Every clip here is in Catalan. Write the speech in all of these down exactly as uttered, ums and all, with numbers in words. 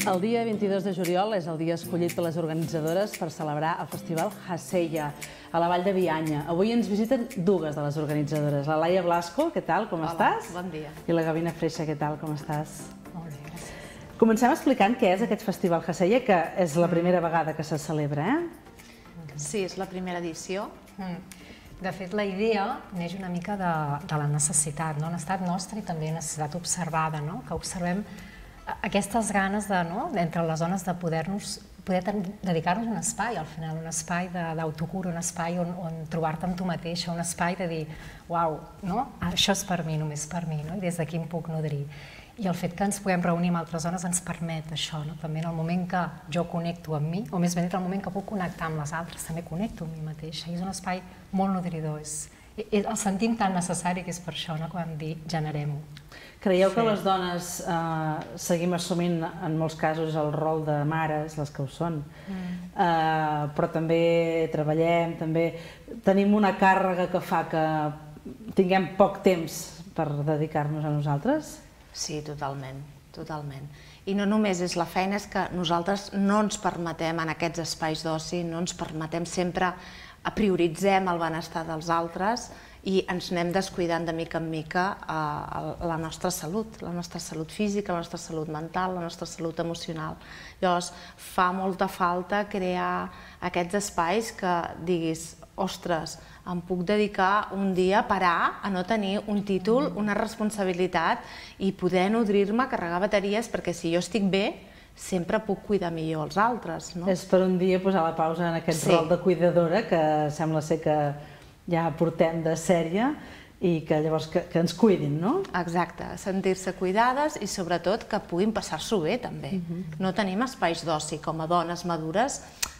El dia vint-i-dos de juliol és el dia escollit per les organitzadores per celebrar el Festival Haseya a la Vall de Bianya. Avui ens visiten dues de les organitzadores. La Laia Blasco, què tal, com estàs? Bon dia. I la Gavina Freixa, què tal, com estàs? Molt bé, gràcies. Comencem explicant què és aquest Festival Haseya, que és la primera vegada que se celebra, eh? Sí, és la primera edició. De fet, la idea neix una mica de, de la necessitat, no? Necessitat nostra i també necessitat observada, no? Que observem aquestes ganes de, no? Entre les dones de poder-nos poder dedicar-nos un espai, al final, un espai d'autocura, un espai on, on trobar-te amb tu mateixa, un espai de dir, uau, no? Això és per mi, només per mi, no? I des d'aquí em puc nodrir. I el fet que ens puguem reunir amb altres dones ens permet això, no? També en el moment que jo connecto amb mi, o més ben dit, el moment que puc connectar amb les altres, també connecto amb mi mateixa. I és un espai molt nodridor, és, el sentim tan necessari que és per això, no? Que vam dir, generem-ho. Creieu que les dones eh, seguim assumint en molts casos el rol de mares, les que ho són, mm. eh, però també treballem, també tenim una càrrega que fa que tinguem poc temps per dedicar-nos a nosaltres? Sí, totalment, totalment. I no només és la feina, és que nosaltres no ens permetem en aquests espais d'oci, no ens permetem sempre, prioritzem el benestar dels altres i ens anem descuidant de mica en mica la nostra salut, la nostra salut física, la nostra salut mental, la nostra salut emocional. Llavors, fa molta falta crear aquests espais que diguis, ostres, em puc dedicar un dia a parar, a no tenir un títol, una responsabilitat i poder nodrir-me, carregar bateries, perquè si jo estic bé, sempre puc cuidar millor els altres. És per un dia posar la pausa en aquest rol de cuidadora que sembla ser que ja portem de sèrie i que llavors que ens cuidin, no? Exacte, sentir-se cuidades i sobretot que puguin passar-s'ho bé també. No tenim espais d'oci com a dones madures,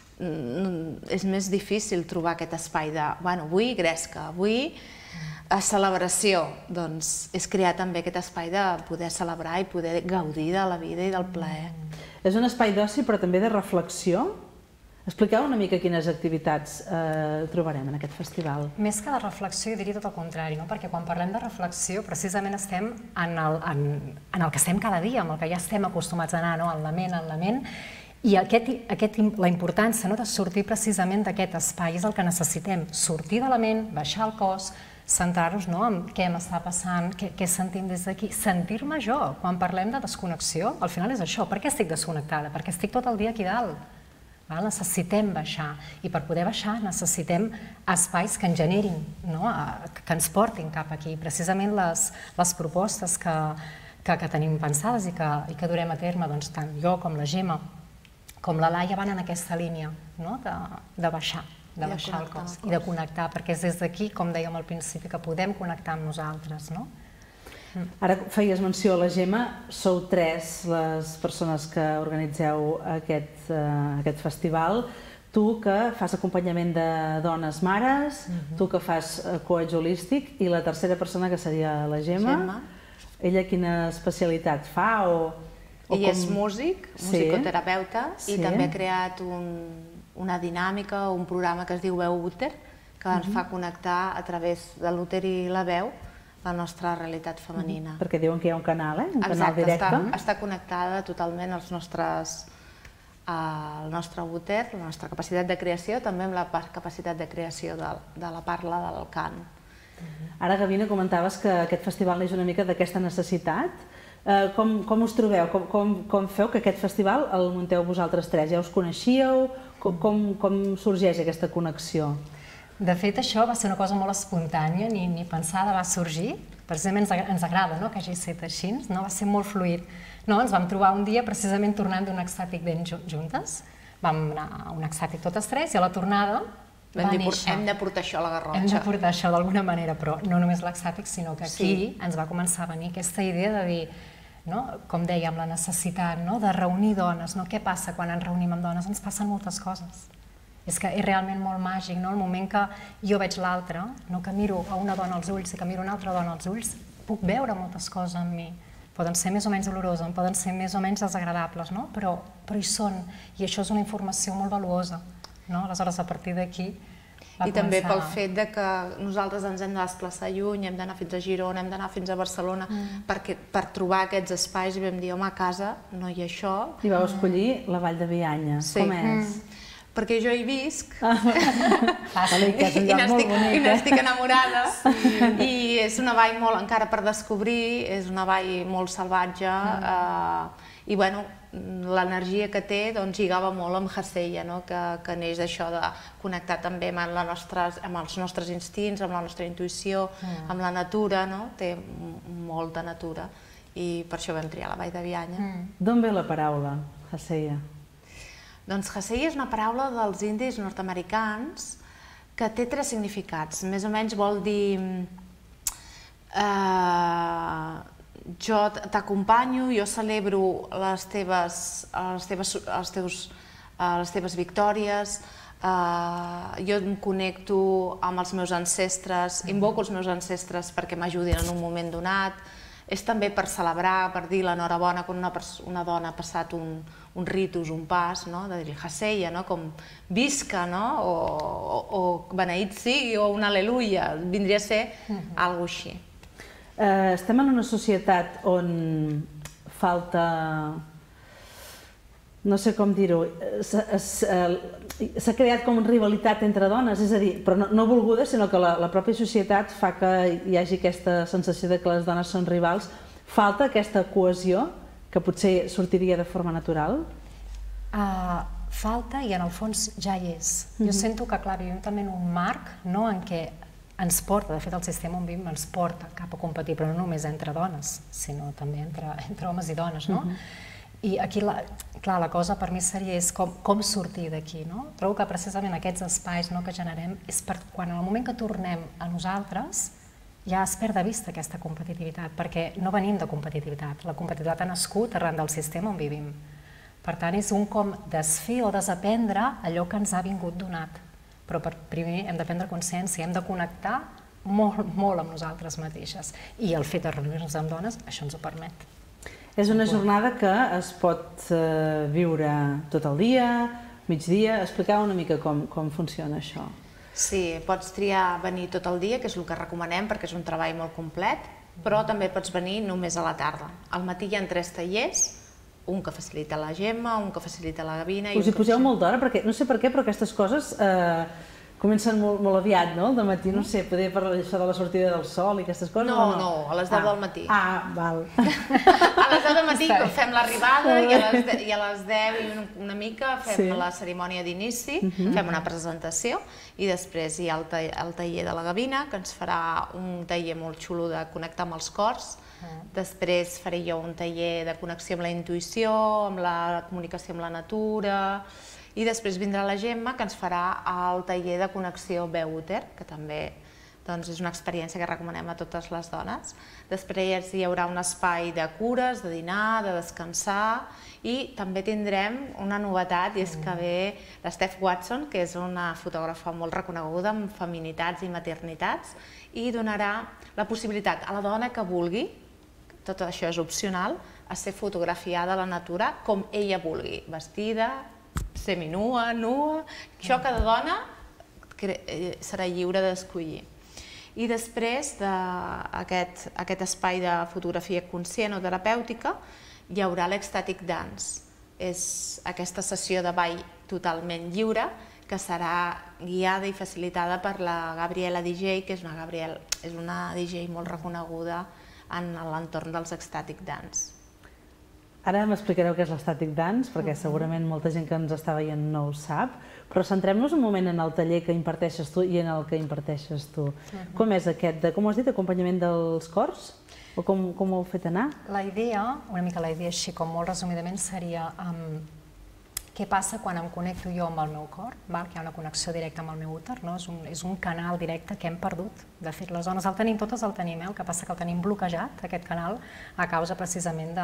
és més difícil trobar aquest espai de, bueno, avui gresca, avui celebració. Doncs és crear també aquest espai de poder celebrar i poder gaudir de la vida i del plaer. És un espai d'oci però també de reflexió. Expliqueu una mica quines activitats trobarem en aquest festival. Més que de reflexió, jo diria tot el contrari, perquè quan parlem de reflexió precisament estem en el que estem cada dia, en el que ja estem acostumats a anar, en la ment, en la ment, i la importància de sortir precisament d'aquest espai és el que necessitem, sortir de la ment, baixar el cos, centrar-nos en què m'està passant, què sentim des d'aquí, sentir-me jo. Quan parlem de desconnexió, al final és això. Per què estic desconnectada? Perquè estic tot el dia aquí dalt. Necessitem baixar i per poder baixar necessitem espais que ens generin, que ens portin cap aquí. Precisament les propostes que tenim pensades i que durem a terme, tant jo com la Gemma com la Laia van en aquesta línia de baixar, de baixar el cos i de connectar, perquè és des d'aquí, com dèiem al principi, que podem connectar amb nosaltres. Ara feies menció a la Gemma, sou tres les persones que organitzeu aquest festival. Tu que fas acompanyament de dones mares, tu que fas coach holístic i la tercera persona que seria la Gemma. Ella quina especialitat fa? Ella és músic, musicoterapeuta, i també ha creat una dinàmica o un programa que es diu Veu Úter, que ens fa connectar a través de l'úter i la veu la nostra realitat femenina. Perquè diuen que hi ha un canal, eh? Un canal directe. Exacte, està connectada totalment al nostre úter, la nostra capacitat de creació, també amb la capacitat de creació de la parla del cant. Ara, Gavina, comentaves que aquest festival neix una mica d'aquesta necessitat. Com us trobeu? Com feu que aquest festival el munteu vosaltres tres? Ja us coneixíeu? Com sorgeix aquesta connexió? De fet, això va ser una cosa molt espontània, ni pensada, va sorgir. Precisament ens agrada que hagi estat així, va ser molt fluid. Ens vam trobar un dia precisament tornant d'un extàtic ben juntes. Vam anar a un extàtic totes tres i a la tornada va néixer. Hem de portar això a la Garrotxa. Hem de portar això d'alguna manera, però no només l'extàtic, sinó que aquí ens va començar a venir aquesta idea de dir, com dèiem, la necessitat de reunir dones. Què passa quan ens reunim amb dones? Ens passen moltes coses. És que és realment molt màgic, el moment que jo veig l'altra, que miro a una dona als ulls i que miro a una altra dona als ulls, puc veure moltes coses en mi. Poden ser més o menys doloroses, poden ser més o menys desagradables, però hi són, i això és una informació molt valuosa. Aleshores, a partir d'aquí, I també pel fet que nosaltres ens hem de desplaçar lluny, hem d'anar fins a Girona, hem d'anar fins a Barcelona, per trobar aquests espais, i vam dir, home, a casa no hi ha això. I vau escollir la Vall de Bianya. Com és? Perquè jo hi visc i n'estic enamorada, i és una vall molt encara per descobrir, és una vall molt salvatge, i bueno, l'energia que té lligava molt amb Hasella, que neix d'això de connectar també amb els nostres instints, amb la nostra intuïció, amb la natura, té molta natura, i per això vam triar la Vall de Bianya. D'on ve la paraula Hasella? Doncs Hasella és una paraula dels indis nord-americans que té tres significats. Més o menys vol dir jo t'acompanyo, jo celebro les teves victòries, jo em connecto amb els meus ancestres, invoco els meus ancestres perquè m'ajudin en un moment donat. És també per celebrar, per dir l'enhorabona quan una dona ha passat un ritus, un pas, de dir-li Hasella, com visca, o beneït sigui, o un al·leluia, vindria a ser alguna cosa així. Estem en una societat on falta, no sé com dir-ho, s'ha creat com una rivalitat entre dones, és a dir, però no volguda, sinó que la pròpia societat fa que hi hagi aquesta sensació de que les dones són rivals. Falta aquesta cohesió que potser sortiria de forma natural? Falta, i en el fons ja hi és. Jo sento que, clar, vivim també en un marc en què ens porta, de fet el sistema on vivim ens porta cap a competir, però no només entre dones, sinó també entre homes i dones, no? I aquí, clar, la cosa per mi seria com sortir d'aquí, no? Trobo que precisament aquests espais que generem és per quan en el moment que tornem a nosaltres ja es perd de vista aquesta competitivitat, perquè no venim de competitivitat. La competitivitat ha nascut arran del sistema on vivim. Per tant, és un com desfer o desaprendre allò que ens ha vingut donat. Però primer hem de prendre consciència, hem de connectar molt, molt amb nosaltres mateixes. I el fet de reunir-nos amb dones, això ens ho permet. És una jornada que es pot viure tot el dia, migdia. Expliqueu una mica com funciona això. Sí, pots triar venir tot el dia, que és el que recomanem perquè és un treball molt complet, però també pots venir només a la tarda. Al matí hi ha tres tallers, un que facilita la Gemma, un que facilita la Gavina... Us hi poseu molt d'hora? No sé per què, però aquestes coses comencen molt aviat, no? Al dematí, no sé, poder per això de la sortida del sol i aquestes coses? No, no, a les deu del matí. Ah, val. A les deu del matí fem l'arribada i a les deu i una mica fem la cerimònia d'inici, fem una presentació i després hi ha el taller de la Gavina, que ens farà un taller molt xulo de connectar amb els cors. Després faré jo un taller de connexió amb la intuïció, amb la comunicació amb la natura, i després vindrà la Gemma, que ens farà el taller de connexió veu-úter, que també és una experiència que recomanem a totes les dones. Després hi haurà un espai de cures, de dinar, de descansar, i també tindrem una novetat, i és que ve l'Steph Watson, que és una fotògrafa molt reconeguda en feminitats i maternitats, i donarà la possibilitat a la dona que vulgui, tot això és opcional, a ser fotografiada a la natura com ella vulgui, vestida, seminua, nua, això cada dona serà lliure d'escollir. I després d'aquest espai de fotografia conscient o terapèutica hi haurà l'Ecstatic Dance. És aquesta sessió de ball totalment lliure que serà guiada i facilitada per la Gabriela D J, que és una D J molt reconeguda en l'entorn dels Ecstatic Dance. Ara m'explicareu què és l'Ecstatic Dance, perquè segurament molta gent que ens està veient no ho sap, però centrem-nos un moment en el taller que imparteixes tu i en el que imparteixes tu. Com és aquest, com ho has dit, acompanyament dels cors? O com ho heu fet anar? La idea, una mica la idea així com molt resumidament, seria què passa quan em connecto jo amb el meu cor, que hi ha una connexió directa amb el meu úter, és un canal directe que hem perdut. De fet, les dones el tenim, totes el tenim, el que passa que el tenim bloquejat, aquest canal, a causa precisament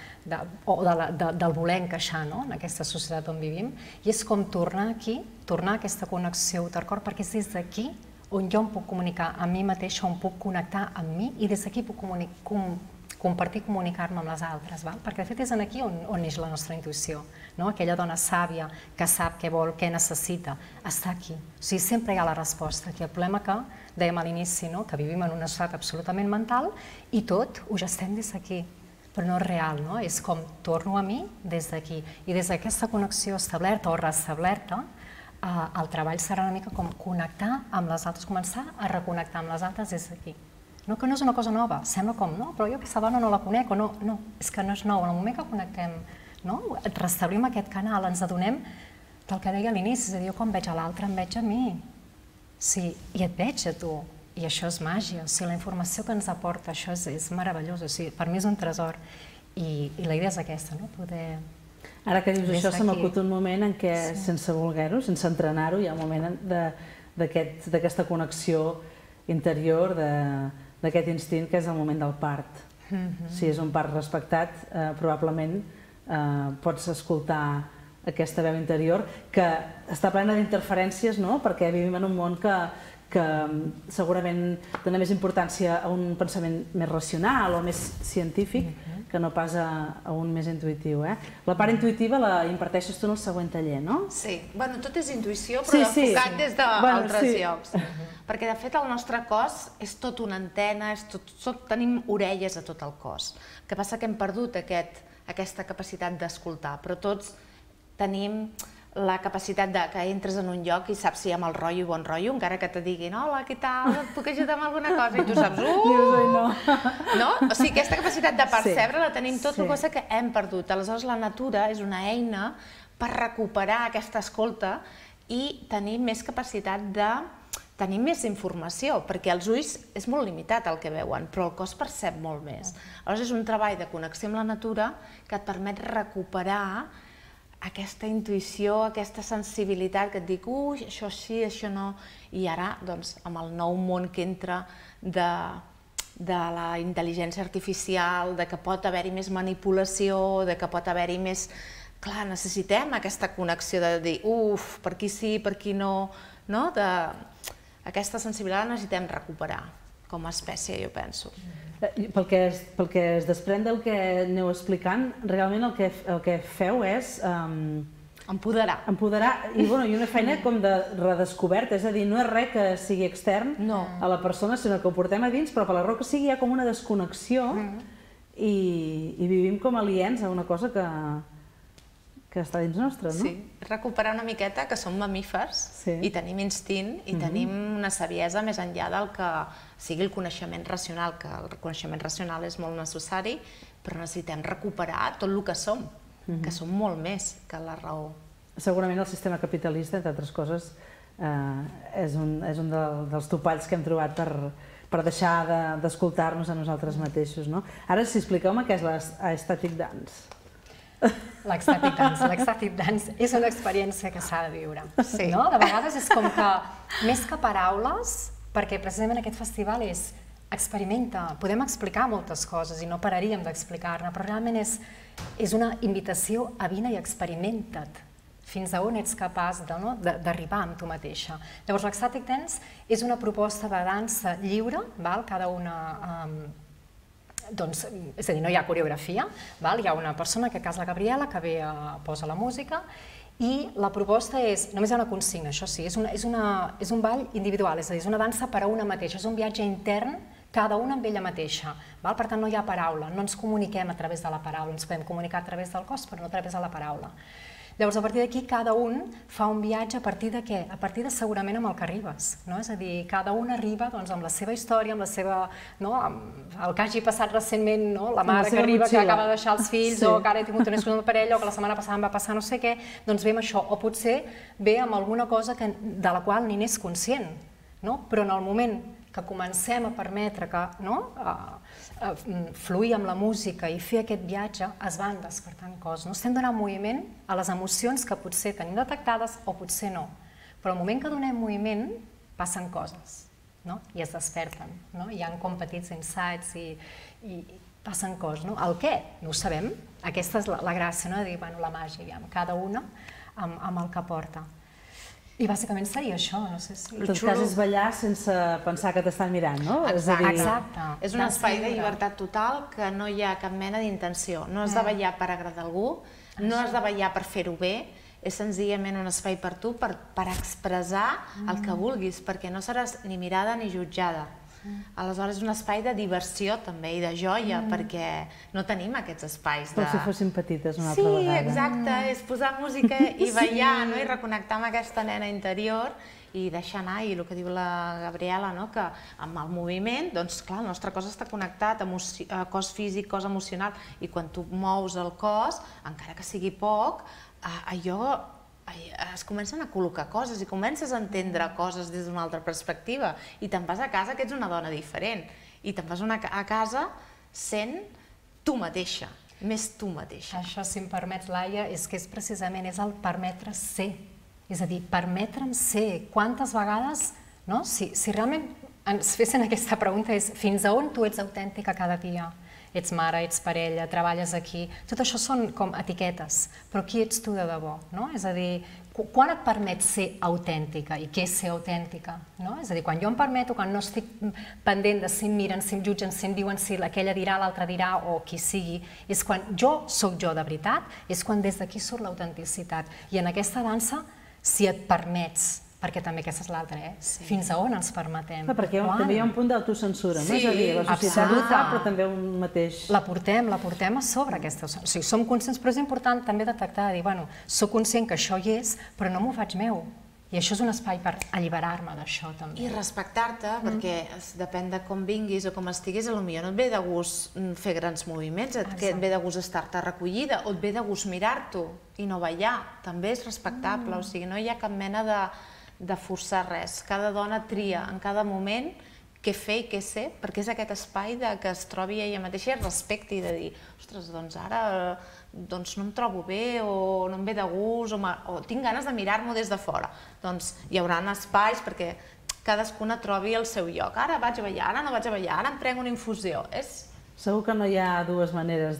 del voler encaixar en aquesta societat on vivim, i és com tornar aquí, tornar a aquesta connexió úter-cor, perquè és des d'aquí on jo em puc comunicar amb mi mateixa, on puc connectar amb mi, i des d'aquí puc compartir, comunicar-me amb les altres, val? Perquè de fet és aquí on, on neix la nostra intuïció, no? Aquella dona sàvia que sap què vol, què necessita, està aquí. O sigui, sempre hi ha la resposta. Aquí el problema que dèiem a l'inici, no? Que vivim en un estat absolutament mental i tot ho gestem des d'aquí, però no és real, no? És com torno a mi des d'aquí. I des d'aquesta connexió establerta o restablerta, eh, el treball serà una mica com connectar amb les altres, començar a reconnectar amb les altres des d'aquí. No, que no és una cosa nova, sembla com, no, però jo aquesta dona no la conec, o no, no, és que no és nou, en el moment que connectem, no, restablim aquest canal, ens adonem del que deia a l'inici, és a dir, jo quan veig a l'altre em veig a mi, sí, i et veig a tu, i això és màgia, o sigui, la informació que ens aporta, això és, és meravellós, o sigui, per mi és un tresor, i, i la idea és aquesta, no, poder... Ara que dius això, se m'acut un moment en què, sense voler-ho, sense entrenar-ho, hi ha un moment d'aquesta connexió interior, d'aquest instint que és el moment del part. Si és un part respectat, probablement pots escoltar aquesta veu interior que està plena d'interferències, perquè vivim en un món que segurament dona més importància a un pensament més racional o més científic que no pas a un més intuïtiu. La part intuïtiva la imparteixes tu en el següent taller, no? Sí. Bueno, tot és intuïció, però enfocat des d'altres llocs. Perquè, de fet, el nostre cos és tot una antena, tenim orelles a tot el cos. El que passa que hem perdut aquesta capacitat d'escoltar, però tots tenim la capacitat que entres en un lloc i saps si hi ha mal rotllo i bon rotllo, encara que te diguin hola, què tal, et puc ajudar amb alguna cosa? I tu saps, uuuh! No? O sigui, aquesta capacitat de percebre la tenim tot, el que passa que hem perdut. Aleshores, la natura és una eina per recuperar aquesta escolta i tenir més capacitat de tenir més informació, perquè els ulls és molt limitat el que veuen, però el cos percep molt més. Aleshores, és un treball de connexió amb la natura que et permet recuperar aquesta intuïció, aquesta sensibilitat que et dic, ui, això sí, això no, i ara, doncs, amb el nou món que entra de la intel·ligència artificial, de que pot haver-hi més manipulació, de que pot haver-hi més... Clar, necessitem aquesta connexió de dir, uf, per aquí sí, per aquí no, no? Aquesta sensibilitat la necessitem recuperar com a espècie, jo penso. Pel que es desprèn del que aneu explicant, realment el que feu és... Empoderar. Empoderar, i una feina com de redescoberta, és a dir, no és res que sigui extern a la persona, sinó que ho portem a dins, però per la raó que sigui hi ha com una desconnexió i vivim com aliens a una cosa que... que està dins nostre, no? Sí, recuperar una miqueta que som mamífers i tenim instint i tenim una saviesa més enllà del que sigui el coneixement racional, que el coneixement racional és molt necessari, però necessitem recuperar tot el que som, que som molt més que la raó. Segurament el sistema capitalista, entre altres coses, és un dels topalls que hem trobat per deixar d'escoltar-nos a nosaltres mateixos, no? Ara, si expliqueu-me què és l'Ecstatic Dance. L'Ecstatic Dance. L'Ecstatic Dance és una experiència que s'ha de viure. De vegades és com que, més que paraules, perquè precisament aquest festival és experimenta, podem explicar moltes coses i no pararíem d'explicar-ne, però realment és una invitació a vine i experimenta't fins a on ets capaç d'arribar amb tu mateixa. Llavors, l'Ecstatic Dance és una proposta de dansa lliure, cada una... Doncs, és a dir, no hi ha coreografia, hi ha una persona, que és la Gabriela, que ve a posa la música i la proposta és, només hi ha una consigna, això sí, és un ball individual, és a dir, és una dansa per a una mateixa, és un viatge intern, cada una amb ella mateixa, per tant no hi ha paraula, no ens comuniquem a través de la paraula, ens podem comunicar a través del cos, però no a través de la paraula. Llavors, a partir d'aquí, cada un fa un viatge a partir de què? A partir de segurament amb el que arribes, no? És a dir, cada un arriba amb la seva història, amb la seva... el que hagi passat recentment, la mare que arriba, que acaba de deixar els fills, o que ara he tingut una discussió amb el parell, o que la setmana passada em va passar no sé què, doncs ve amb això, o potser ve amb alguna cosa de la qual ni n'és conscient, però en el moment que comencem a permetre que fluir amb la música i fer aquest viatge, es van despertant coses. Estem donant moviment a les emocions que potser tenim detectades o potser no. Però al moment que donem moviment, passen coses i es desperten. Hi ha com petits insights i passen coses. El què? No ho sabem. Aquesta és la gràcia, de dir la màgia, cada una amb el que porta. I bàsicament seria això, no sé si... En tot cas és ballar sense pensar que t'estan mirant, no? Exacte. És un espai de llibertat total que no hi ha cap mena d'intenció. No has de ballar per agradar algú, no has de ballar per fer-ho bé, és senzillament un espai per tu per expressar el que vulguis, perquè no seràs ni mirada ni jutjada. Aleshores és un espai de diversió també i de joia, perquè no tenim aquests espais de... Com si fossin petites una altra vegada. Sí, exacte, és posar música i ballar i reconnectar amb aquesta nena interior i deixar anar, i el que diu la Gabriela, que amb el moviment, doncs clar, el nostre cos està connectat, cos físic, cos emocional, i quan tu mous el cos, encara que sigui poc, allò es comencen a col·locar coses i comences a entendre coses des d'una altra perspectiva i te'n vas a casa que ets una dona diferent i te'n vas a casa sent tu mateixa, més tu mateixa. Això, si em permets, Laia, és que és precisament és el permetre ser, és a dir, permetre'm ser. Quantes vegades, si realment ens fessin aquesta pregunta, és fins a on tu ets autèntica cada dia? Ets mare, ets parella, treballes aquí... Tot això són com etiquetes, però qui ets tu de debò? És a dir, quan et permet ser autèntica i què és ser autèntica? És a dir, quan jo em permeto, quan no estic pendent de si em miren, si em jutgen, si em diuen si aquella dirà, l'altra dirà o qui sigui, és quan jo sóc jo de veritat, és quan des d'aquí surt l'autenticitat. I en aquesta dansa, si et permets, perquè també aquesta és l'altra, fins a on ens permetem. Perquè també hi ha un punt d'autocensura, no? És a dir, la societat ho fa, però també un mateix... La portem, la portem a sobre, aquesta... O sigui, som conscients, però és important també detectar, dir, bueno, soc conscient que això hi és, però no m'ho faig meu. I això és un espai per alliberar-me d'això, també. I respectar-te, perquè depèn de com vinguis o com estiguis, potser no et ve de gust fer grans moviments, et ve de gust estar-te recollida, o et ve de gust mirar-t'ho i no ballar. També és respectable, o sigui, no hi ha cap mena de... de forçar res. Cada dona tria en cada moment què fer i què ser, perquè és aquest espai que es trobi ella mateixa i es respecti, de dir, ostres, doncs ara no em trobo bé o no em ve de gust o tinc ganes de mirar-m'ho des de fora. Doncs hi haurà espais perquè cadascuna trobi el seu lloc. Ara vaig a ballar, ara no vaig a ballar, ara em prenc una infusió. Segur que no hi ha dues maneres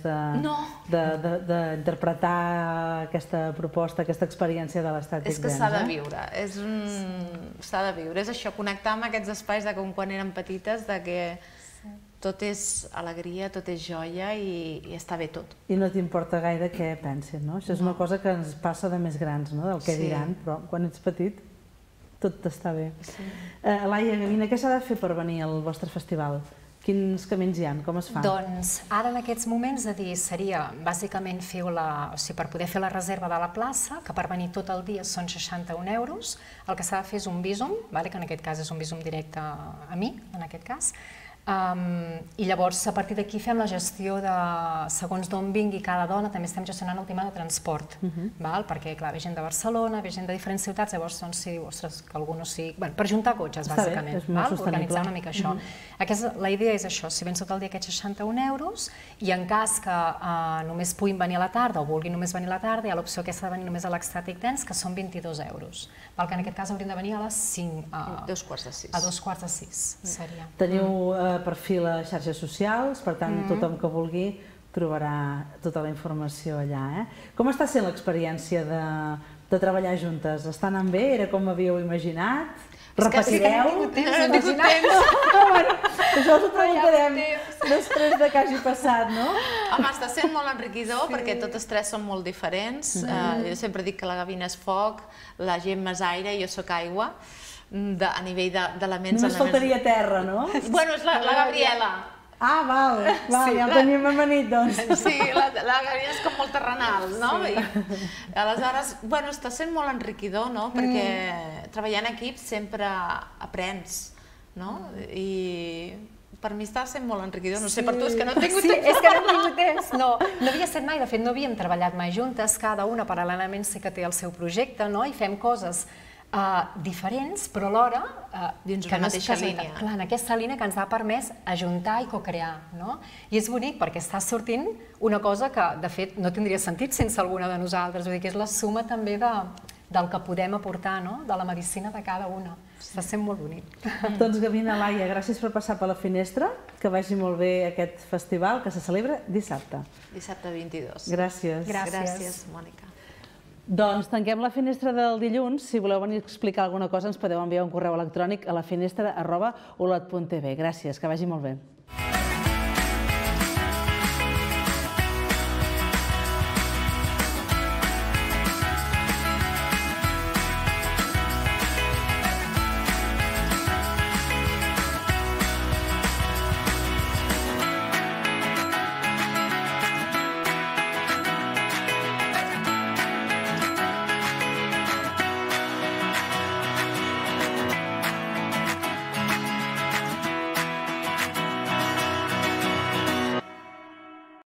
d'interpretar aquesta proposta, aquesta experiència de l'estàtic dance. És que s'ha de viure, s'ha de viure. És això, connectar amb aquests espais de com quan érem petites, que tot és alegria, tot és joia i està bé tot. I no t'importa gaire què pensin, no? Això és una cosa que ens passa de més grans, no? Del què diran, però quan ets petit tot està bé. Laia, Gavina, què s'ha de fer per venir al vostre festival? Quins camins hi ha? Com es fa? Doncs ara en aquests moments seria bàsicament per poder fer la reserva de la plaça, que per venir tot el dia són seixanta-un euros, el que s'ha de fer és un visum, que en aquest cas és un visum directe a mi, en aquest cas, i llavors a partir d'aquí fem la gestió de segons d'on vingui cada dona, també estem gestionant el tema de transport, perquè clar, ve gent de Barcelona, ve gent de diferents ciutats, llavors doncs sí, ostres, que algú no sigui... per juntar cotxes, bàsicament, organitzar una mica això. La idea és això, si vens tot el dia aquests seixanta-un euros, i en cas que només puguin venir a la tarda o vulguin només venir a la tarda, hi ha l'opció aquesta de venir només a l'Ecstatic Dance, que són vint-i-dos euros, que en aquest cas haurien de venir a les cinc... a dos quarts de sis. A dos quarts de sis, seria. Teniu perfil a xarxes socials, per tant, tothom que vulgui trobarà tota la informació allà. Com està sent l'experiència de treballar juntes? Està anant bé? Era com havíeu imaginat? Repetireu? És que no hem tingut temps. Això us ho preguntarem després de que hagi passat, no? Home, està sent molt enriquidor perquè totes tres són molt diferents. Jo sempre dic que la Gavina és foc, la Gemma és aire i jo soc aigua. A nivell d'elements... Només faltaria terra, no? Bueno, és la Gabriela. Ah, val, ja ho tenim amanit, doncs. Sí, la Gabriela és com molt terrenal, no? Aleshores, bueno, està sent molt enriquidor, no? Perquè treballar en equip sempre aprens, no? I per mi està sent molt enriquidor. No sé per tu, és que no he tingut temps. Sí, és que no he tingut temps, no. No havia estat mai, de fet, no havíem treballat mai juntes, cada una paral·lelament sé que té el seu projecte, no? I fem coses diferents, però alhora... Dins una mateixa línia. Clar, en aquesta línia que ens ha permès ajuntar i co-crear, no? I és bonic perquè està sortint una cosa que, de fet, no tindria sentit sense alguna de nosaltres. Vull dir que és la suma també del que podem aportar, no? De la medicina de cada una. Està sent molt bonic. Doncs Gavina, Laia, gràcies per passar per la finestra, que vagi molt bé aquest festival que se celebra dissabte. Dissabte vint-i-dos. Gràcies. Gràcies, Mònica. Doncs tanquem la finestra del dilluns. Si voleu venir a explicar alguna cosa ens podeu enviar un correu electrònic a la finestra arroba olot punt tv. Gràcies, que vagi molt bé.